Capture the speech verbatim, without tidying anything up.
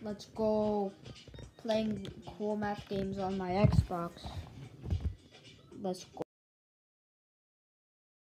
Let's go playing Coolmath games on my Xbox. Let's go.